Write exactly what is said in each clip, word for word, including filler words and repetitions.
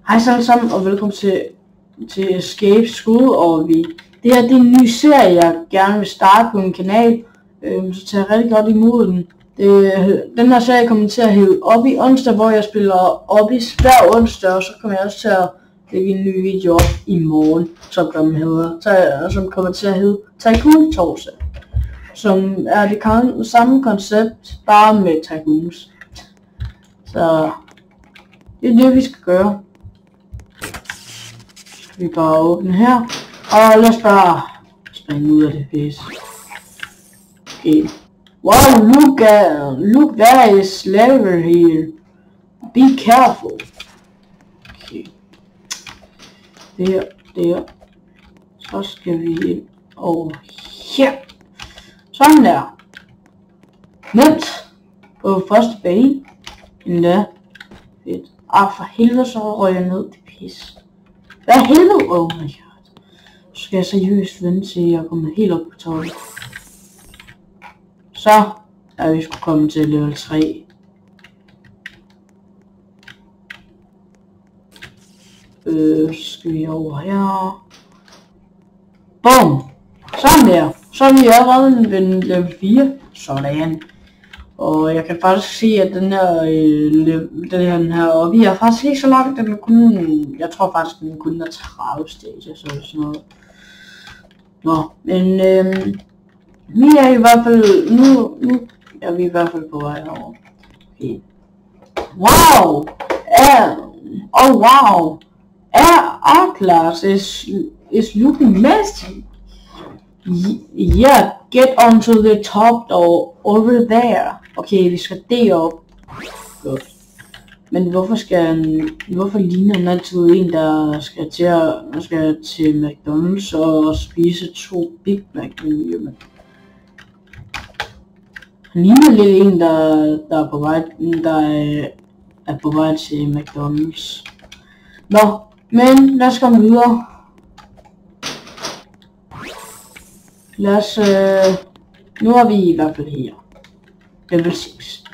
Hej så alle sammen, og velkommen til, til Escape School, og vi, det her det er en ny serie, jeg gerne vil starte på min kanal, øhm, så tager jeg rigtig godt imod den. Det, den her serie kommer til at hedde op i onsdag, hvor jeg spiller op i hver onsdag, og så kommer jeg også til at lægge en ny video op i morgen, som kommer, hedder, som kommer til at hedde Tycoon torsdag, som er det kan, samme koncept, bare med Tycoons. Så det er det vi skal gøre. Vi bare åbne her, og lad os bare springe ud af det pisse. Okay. Wow, look at, look, there is level here. Be careful. Okay. Der, der. Så skal vi ind over her. Sådan der. Nemt. På første bane. Endda. Fedt. Ah, for helvede, så røg jeg ned. Det pisse. Hvad helvede? Oh my god. Så skal jeg seriøst vente til jeg kommer helt op på toppen. Så er vi skulle komme til level tre. Øh, så skal vi over her. Bum! Sådan der. Så er vi allerede ved level fire. Sådan. Og jeg kan faktisk se, at den her, øh, den her, den her og vi er faktisk ikke så langt, den kun, jeg tror faktisk, den kun er tredive stages, så sådan noget. Nå, men øh, vi er i hvert fald, nu, nu er vi i hvert fald på vej over. Okay. Wow! Uh, oh wow! Our, our class is, is looking messy. Yeah, get onto the top door over there. Okay, vi skal derop. Godt. Men hvorfor skal hvorfor ligner han altid en, der skal til at skal til McDonald's og spise to Big Mac menuer? Han ligner lidt en, der der er på vej, der er, er på vej til McDonald's. Nå, men lad os komme videre. Lad os, øh, nu er vi i hvert fald her. Level six.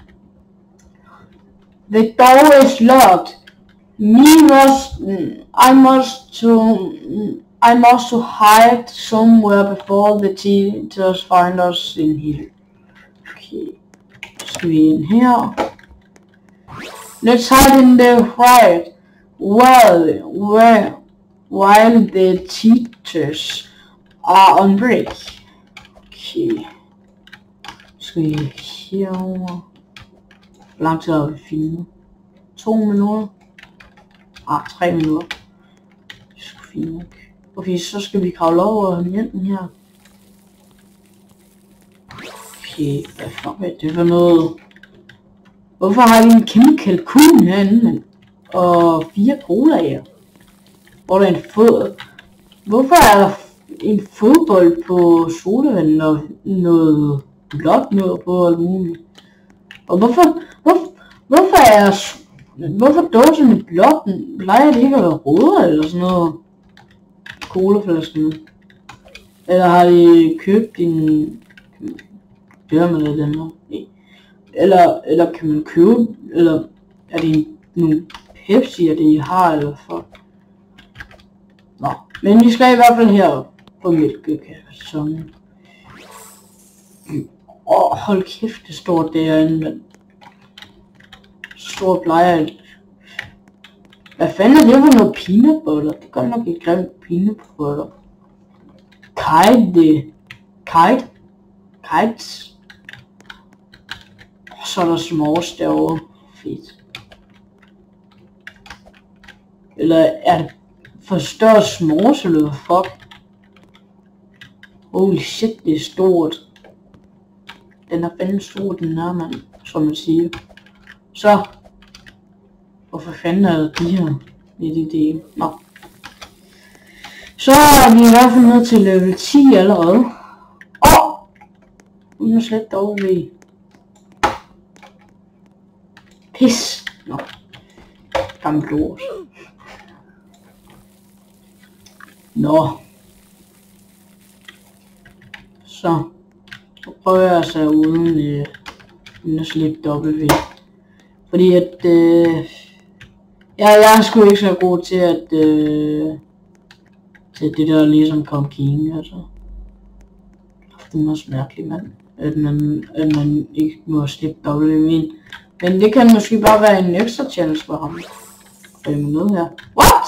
The door is locked. Me must, I must to, I must to hide somewhere before the teachers find us in here. Okay. Så skal vi ind her. Let's hide in the quiet. Well, well, while the teachers are on break. Okay. Skal vi herover. Hvor lang tid har vi filmet? To minutter? Ah, tre minutter. Det skal fint nok. Okay, så skal vi kravle over hinanden her. Okay, hvad fuck er det for noget? Hvorfor har vi en kæmpe kalkun herinde, mand? Og fire colaer. Hvor er der en fod? Hvorfor er der en fodbold på sodavand og noget blåt noget på alt muligt? Og hvorfor, hvor, hvorfor er, hvorfor dåserne blåt? Plejer det ikke at være røde eller sådan noget? Colaflaskerne. Eller har de købt en, gør man det den her? Eller, eller kan man købe, eller er det nogle Pepsi'er det har, eller for? Nå, men vi skal i hvert fald herop på mælkekassonen. Åh, oh, hold kæft, det står derinde, men stor blejer. Hvad fanden er det for noget peanut butter? Det gør nok ikke grimt peanut butter. Kite, kite, kites. Så er der s'mores derovre. Fedt. Eller er det for større s'mores, eller hvad fuck? Holy shit, det er stort. Den er fandme stor, den her, mand, som man siger. Så. Hvorfor fanden er der de her? Lidt i det. Nå. Så er vi i hvert fald ned til level ti allerede. Åh! Oh! Uden at slet dog ved. Pis. Nå. Gammel lort. Nå. Så. Så prøver jeg altså uden, øh, uden at slippe W. Fordi at øh, Ja, jeg er sgu ikke så god til at... Øh, til det der ligesom kom king, altså. Det er også mærkeligt, mand. At man, at man ikke må slippe W min. Men det kan måske bare være en ekstra challenge for ham. Er med noget her? What?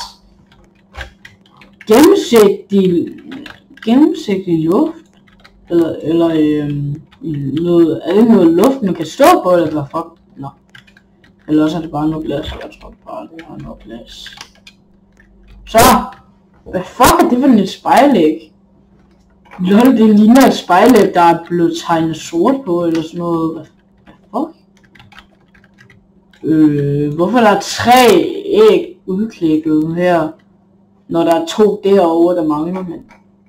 Gennemsigtig... Gennemsigtig luft? Eller, eller øhm, noget... Er det noget luft, man kan stå på, eller hvad fuck? Nå. Eller også er det bare noget glas. Jeg tror bare, det har noget glas. Så! Hvad fuck er det for et spejlæg? Lol, det ligner et spejlæg, der er blevet tegnet sort på, eller sådan noget. Hvad, hvad fuck? Øh, hvorfor er der tre æg udklikket her, når der er to derovre, der mangler, men...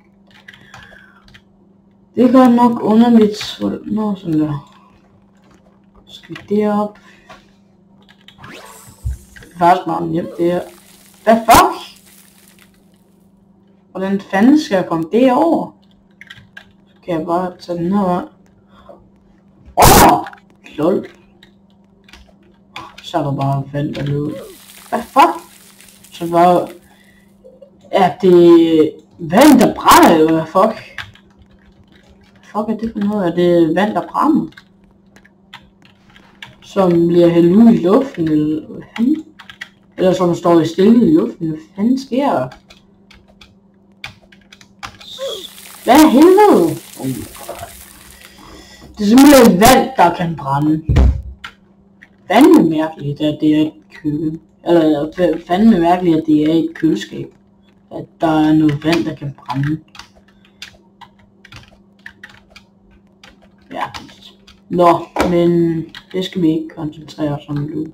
Det er godt nok underligt. Nå, sådan der. Skal vi derop? Det er faktisk meget nemt, det her. Hvad fuck? Hvordan fanden skal jeg komme derover? Så kan jeg bare tage den her vej. Åh! Oh! Lol. Så er der bare vand der løber. Hvad fuck? Så bare... Er det... vand der brænder, eller hvad fuck? Hvad fuck er det for noget? Er det vand der brænder? Som bliver hældt ud i luften, eller hvad fanden? Eller som står i stille i luften, hvad fanden sker der? Hvad helvede? Oh my God. Det er simpelthen vand, der kan brænde. Fandme mærkeligt, at det er et køle. Eller fandme mærkeligt, at det er et køleskab. At der er noget vand, der kan brænde. Ja. Nå, men det skal vi ikke koncentrere os om nu.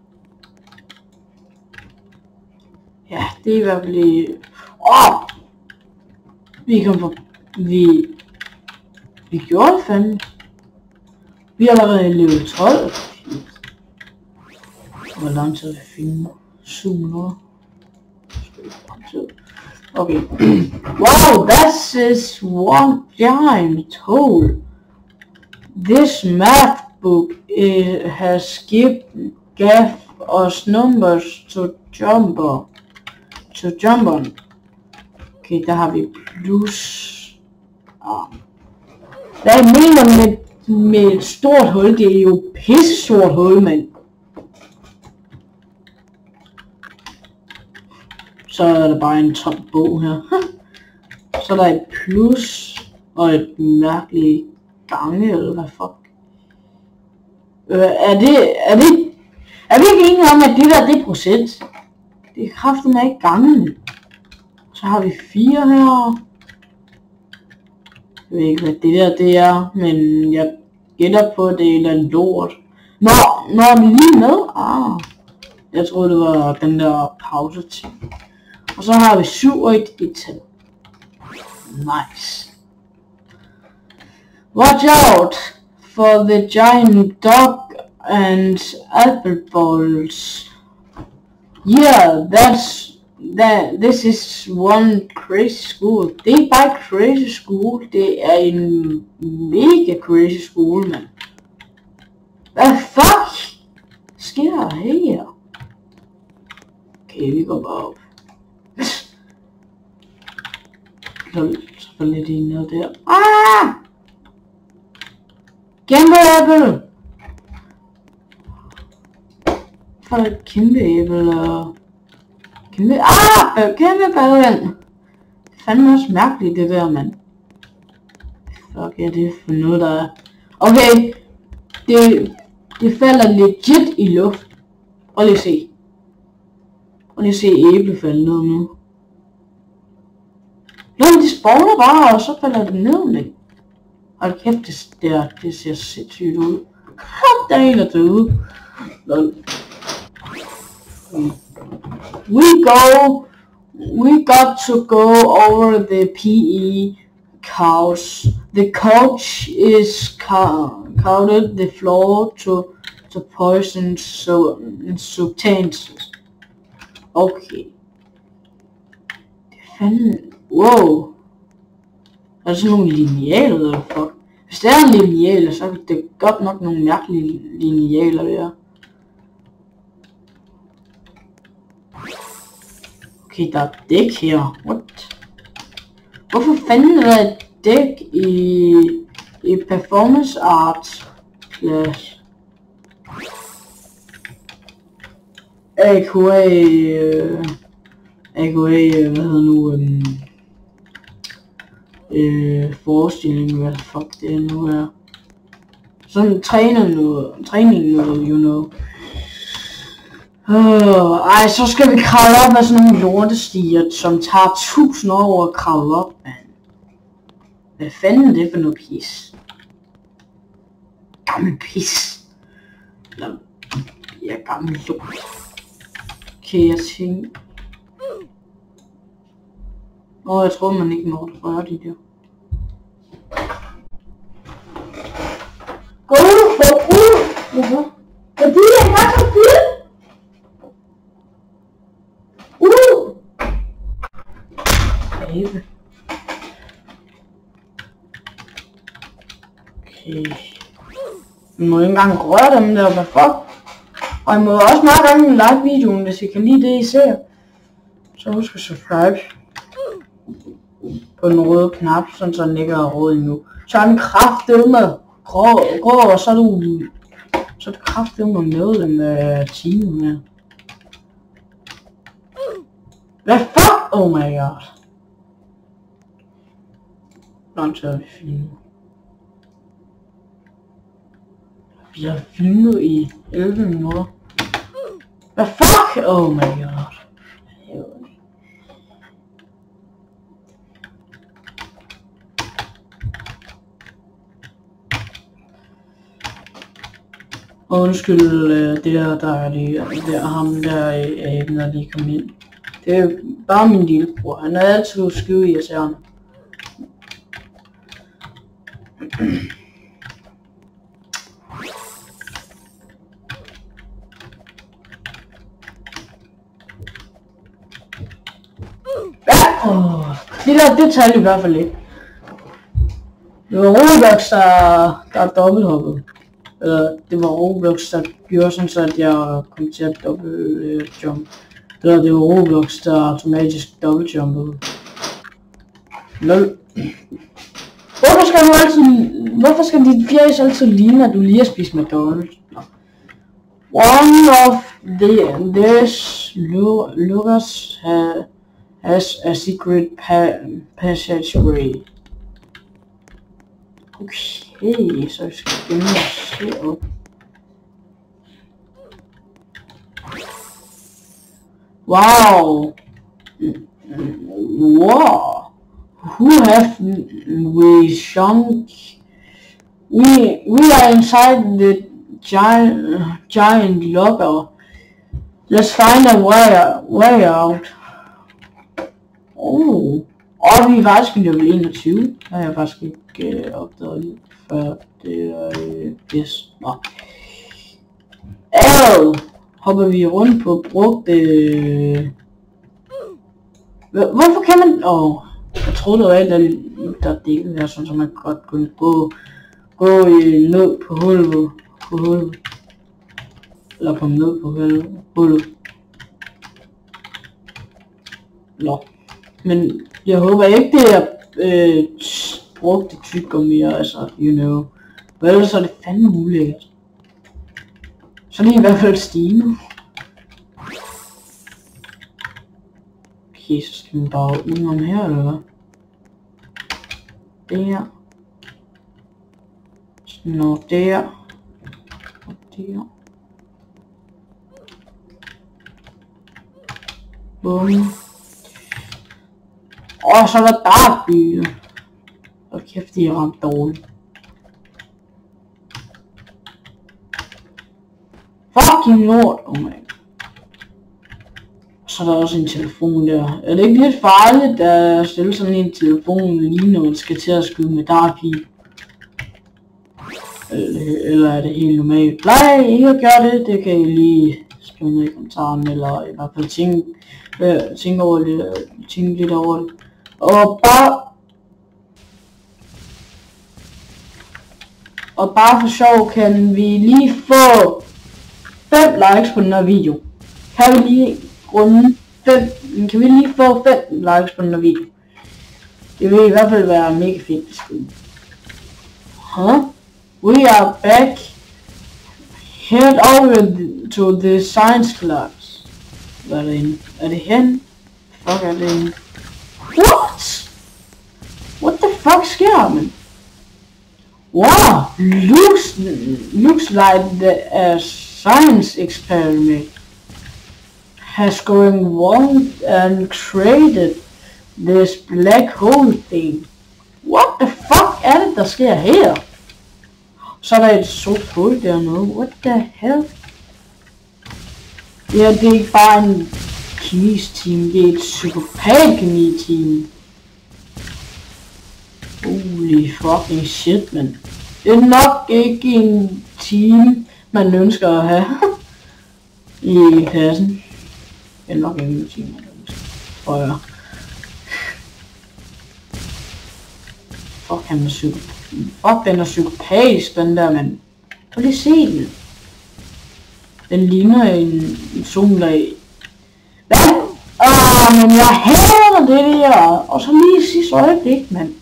Ja, det er i hvert fald lige... Åh! Vi kom på... Vi... Vi gjorde det fandme. Vi er allerede i level tolv. Hvor lang tid er det film? syv minutter. Okay. Wow, that is one giant hole. This math book uh, has given gave us numbers to jump on. To jump on. Okay, der har vi plus. Ah. Hvad jeg mener med, med et stort hul? Det er jo pisse stort hul, mand. Så er der bare en tom bog her. Så er der et plus og et mærkeligt gange, eller hvad fuck. Øh, er det, er det, er vi ikke enige om, at det der, det er procent? Det er kraftigt med ikke gangen. Så har vi fire her. Jeg ved ikke, hvad det der, det er, men jeg gætter på, at det er et eller andet lort. Nå, nå er vi lige med? Ah, jeg troede, det var den der pause ting. Og så har vi syv og et et. Nice. Watch out for the giant dog and apple balls. Yeah, that's that. This is one crazy school. Det er bare crazy school. Det er en mega crazy school, man. Hvad fuck sker der her? Okay, vi går bare op. Så får lidt i noget der. Ah! Kæmpe æble! For et kæmpe æble og... Kæmpe... Ah! Kæmpe badevand! Det er fandme også mærkeligt det der, mand. Fuck ja, det er for noget der er... Okay! Det... Det falder legit i luft. Og lige se. Og lige se æble falde ned nu. Nå, men de spawner bare, og så falder det ned, men... Hold kæft, det, der, det ser sindssygt ud. Kom, der er en, der døde. We go... We got to go over the P E couch. The couch is counted the floor to, to poison so, substances. Okay. Det er fandme... Wow. Er der sådan nogle linealer, eller fuck? Hvis det er en lineal, så er det godt nok nogle mærkelige linealer, der. Okay, der er dæk her. What? Hvorfor fanden er der et dæk i, i performance art class? A Q A... Øh, A Q A... Hvad hedder nu... Øh, øh, forestilling, hvad fuck det nu er. Sådan træner noget, træning noget, you know. Uh, ej, så skal vi kravle op med sådan nogle lortestiger, som tager tusind år at kravle op, mand. Hvad fanden er det for noget pis? Gammel pis. Eller, ja, gammel lort. Okay, jeg tænker... Åh, oh, jeg tror man ikke må røre de der. Gå ud for ud! Hvorfor? Fordi jeg har så fint! Ud! Babe. Okay. Vi må ikke engang røre dem der, hvad fuck? Og I må også meget gerne like videoen, hvis I kan lide det I ser. Så husk at subscribe på den røde knap, sådan så den ikke er rød endnu. Så er den kraftedeme grå, grå, og så er du, så er du kraftedeme medlem af teamet med. Hvad fuck? Oh my god. Langt så er vi filmet. Vi har filmet i elleve minutter. Hvad fuck? Oh my god. Undskyld, øh, det der, der er lige, der er ham der aben, der lige kom ind. Det er bare min lillebror, han er altid skide irriterende. Ja, åh, det der, det talte i hvert fald ikke. Det var Roblox, der, der er dobbelthoppet. Eller det var Roblox, der gjorde sådan, så at jeg kom til at dobbelt jump. Eller det var Roblox, der automatisk dobbelt jumpede. Lol. Hvorfor skal du altid... Hvorfor skal dit fjæs altid ligne, at du lige har spist McDonald's? One of the this Lucas ha, has a secret pa passageway. Okay, så jeg skal begynde at se op. Wow! Wow! Who have we sunk? We we are inside the giant giant locker. Let's find a way way out. Oh! Og vi er faktisk i level enogtyve. Det har jeg faktisk ikke øh, opdaget før. Det er øh, yes. Nå. Ad! Hopper vi rundt på brugt øh... Hvorfor kan man... Åh, oh, jeg troede det var alt der, der dækkede her, sådan så man godt kunne gå gå i ned på hullet på hullet. Eller komme ned på hullet. hullet. Nå. Men jeg håber ikke det er øh, brugte tyggegummi, altså, you know. For ellers er det fandme ulækkert. Så det er i hvert fald stigende. Okay, så skal man bare udenom her, eller hvad? Der. Nå, der. Og der. Bum. Åh, så var der byer. Og kæft, de er ramt dårligt. Fucking lort, oh my. Så er der også en telefon der. Er det ikke lidt farligt at stille sådan en telefon lige når man skal til at skyde med dartpil? Eller, eller er det helt normalt? Nej, ikke at gøre det. Det kan I lige skrive ned i kommentaren, eller i hvert fald tænke, øh, tænke, over det, tænke lidt over det. Og bare... Og bare for sjov kan vi lige få fem likes på den her video. Kan vi lige runde fem, kan vi lige få fem likes på den her video? Det vil i hvert fald være mega fint. Huh? We are back. Head over to the science class. Hvad er det inde? Er det hen? Fuck er det inde? What? What the fuck sker der, man? Wow! Looks, looks like the uh, science experiment has going wrong and created this black hole thing. What the fuck er det, der sker her? Så er der et sort hul dernede. What the hell? Ja, det er ikke bare en kemi-team, det er et psykopat-kemi-team. Holy fucking shit, man. Det er nok ikke en team, man ønsker at have i klassen. Det er nok ikke en team, man ønsker, tror jeg. Fuck, han er psykopat. Fuck, den er psykopatisk, den der, mand. Prøv lige se den. Den ligner en, en soldag. Hvad? Åh, men jeg hader det der. Og så lige sidste øjeblik, mand.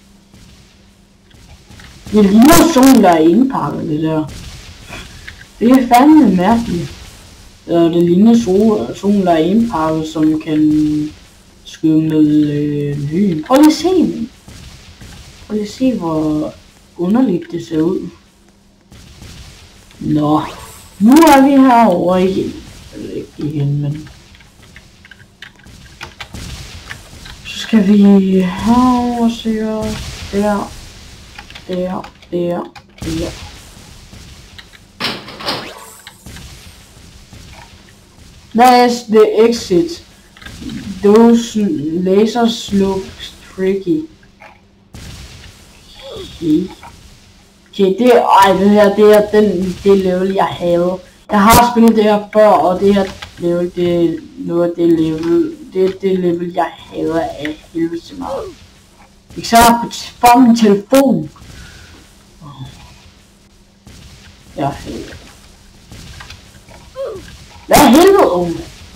Det ligner solen, der er indpakket, det der. Det er fandme mærkeligt. Det ligner solen, der er indpakket, som kan skyde med øh, lyn. Prøv lige at se den. Prøv lige at se, hvor underligt det ser ud. Nå, nu er vi herovre igen. Eller ikke igen, men... Så skal vi herover, se der, der, der, der, der. That's the exit. Those lasers look tricky. Okay. Okay, det er, ej, det her, det er den, det level, jeg hader. Jeg har spillet det her før, og det her level, det er noget af det level, det er det level, jeg hader af helvede til meget. Især på fucking telefon. Jeg er helvede. Hvad er helvede, unge?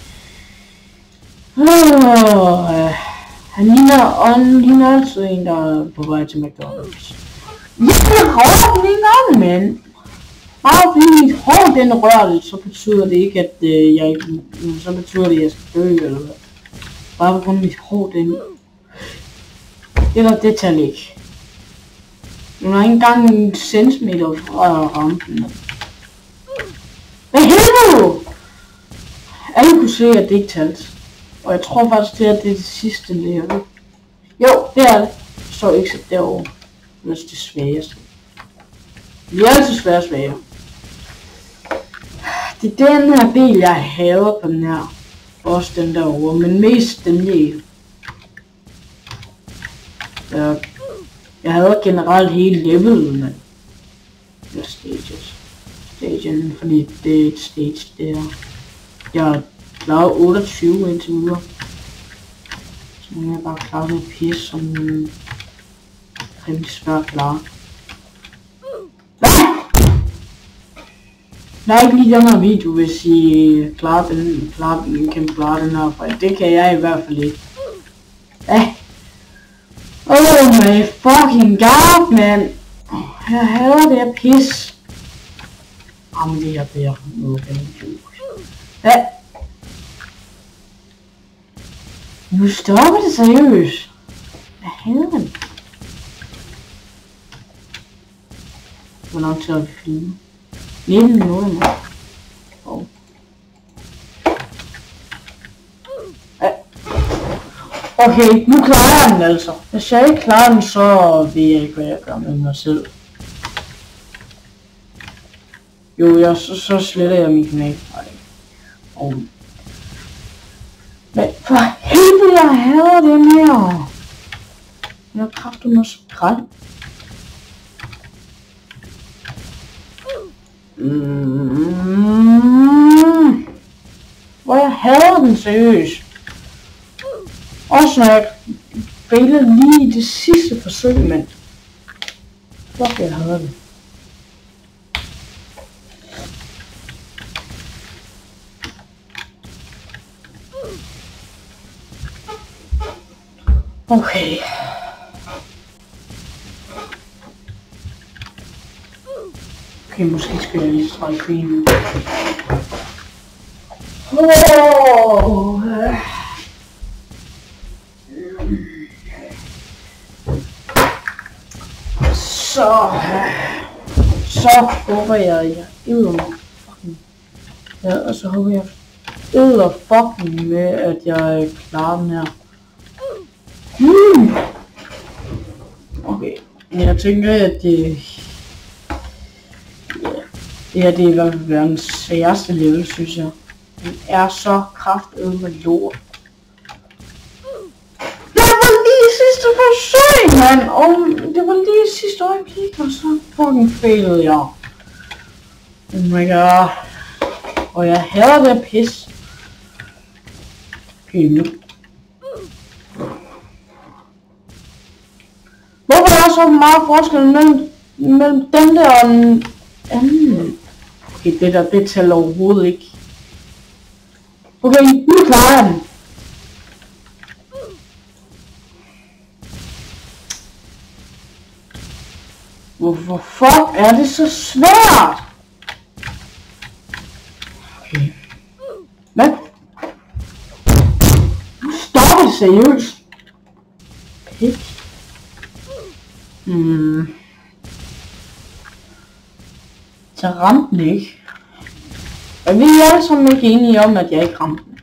Oh, han ligner, og han ligner altså en, der er på vej til McDonald's. Jeg rører den ikke om, mand. Bare fordi mit hår den rører det, så betyder det ikke, at øh, jeg ikke... Så betyder det, at jeg skal dø, eller hvad. Bare på grund af mit hår den... Eller det tager ikke. Den er ikke engang en centimeter fra rampen. Hvad helvede? Alle kunne se, at det ikke talte. Og jeg tror faktisk, det er det, det sidste level. Jo, det er det. Så ikke derovre. Det er det svageste. De er altid svære svage. Det er den her del, jeg hader på den her. Også den derovre, men mest den del. Jeg, jeg hader generelt hele levelet, men... Det er stages. Stagen, fordi det er et stage, det er... Jeg har klaret otteogtyve indtil videre. Så nu er jeg bare klaret noget pis, som... Rimelig svært at klare. Hvad? Der er ikke lige den her video, hvis I klarer den, klarer den, kan klare den her, for det kan jeg i hvert fald ikke. Hvad? Oh my fucking god, man. Jeg hader det her pis. Jamen det her bliver noget rigtig. Hvad? Nu stopper det seriøst. Hvad hader den? Hvor lang tid har vi filmet? nitten minutter nu. Oh. Okay, nu klarer jeg den altså. Hvis jeg ikke klarer den, så ved jeg ikke, hvad jeg gør med mig selv. Jo, jeg, så, så sletter jeg min kanal. Oh. Men for helvede, jeg hader det mere. Jeg har kraftigt noget skræt. Mm. Hvor jeg hader den seriøst. Også når jeg fejler lige i det sidste forsøg, men fuck, jeg hader det. Okay. Okay, måske skal jeg lige strække krigen. Oh. Så, så håber jeg, at jeg yder mig fucking, ja, og så håber jeg, yder fucking med, at jeg klarer den her. Hmm. Okay, jeg tænker, at det, ja, det her, det er i hvert fald den sværeste level, synes jeg. Den er så kraftedme lort. Sidste forsøg, mand! Og det var lige sidste øjeblik, og så fucking failede jeg. Oh my god. Og jeg hader det pis. Okay, nu. Hvorfor er der så meget forskel mellem, mellem den der og den anden? Okay, det der, det tæller overhovedet ikke. Okay, nu klarer jeg den. Hvorfor er det så svært? Okay. Hvad? Nu stopper det seriøst. Pik. Hmm. Så ramte den ikke. Og vi er alle sammen ikke enige om, at jeg ikke ramte den.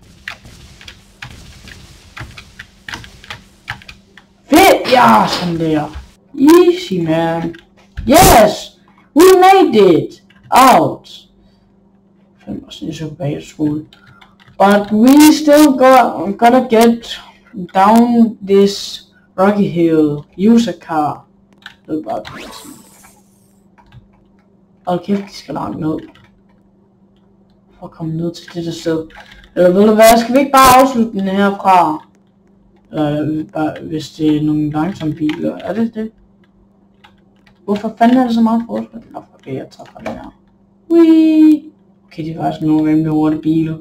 Fedt! Ja, sådan der. Easy, man. Yes! We made it! Out! Fem år siden så bag skole. But we still got, gotta get down this rocky hill. Use a car. Det er bare det. Hold kæft, de skal langt ned. For at komme ned til det der sted. Eller ved du hvad, skal vi ikke bare afslutte den herfra? Eller bare, hvis det er nogle langsomme biler. Er det det? Hvorfor fanden er det så meget forskel? Nå, okay, jeg tager fra det her. Whee! Okay, det er faktisk nogle rimelig hurtige biler.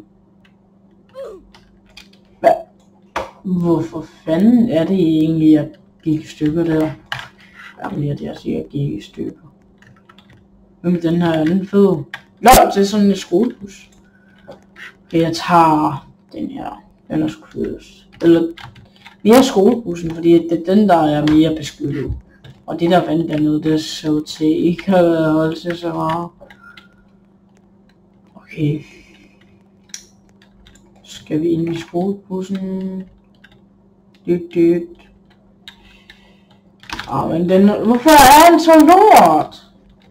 Hvad? Hvorfor fanden er det egentlig, at jeg gik i stykker der? Jamen, at jeg siger, at jeg gik i stykker. Hvem er den her? Er den fed? Nå, det er sådan en skolebus. Okay, jeg tager den her. Den er sgu fedest. Eller mere skolebussen, fordi det er den, der er mere beskyttet. Og det der vand dernede, det ser ud til ikke at have holdt til så meget. Okay. Skal vi ind i skolebussen? Dyt dyt. Ah, men den, hvorfor er den så lort?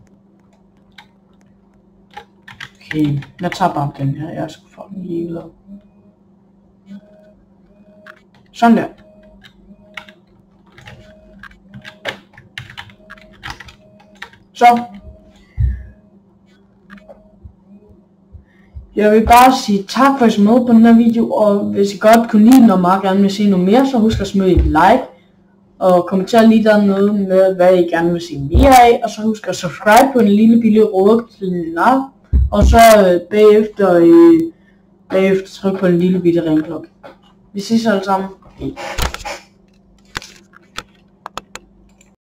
Okay, jeg tager bare den her, jeg skal fucking ligeglad. Sådan der. Så. Jeg vil bare sige tak for at I med på den her video, og hvis I godt kunne lide den og meget gerne vil se noget mere, så husk at smide et like. Og kommenter lige dernede med, hvad I gerne vil se mere af, og så husk at subscribe på den lille billige røde knap, og så øh, bagefter, øh, bagefter tryk på den lille bitte ringklokke. Vi ses alle sammen. Hej.